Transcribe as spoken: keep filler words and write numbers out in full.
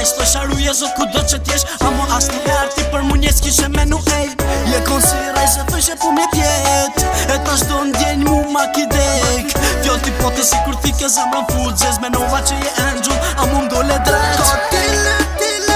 s'to sharuje zot ku do që t'jesh Amo as një her ti për mu njes kishe menu ej Je kon si rejse thëshe po me pjet E ta shdo ndjenj mu ma kidek Fjo ti pote si kur ti ke zemrën full Gjez menova që je angel Amo m'dole drejt Ka tile, tile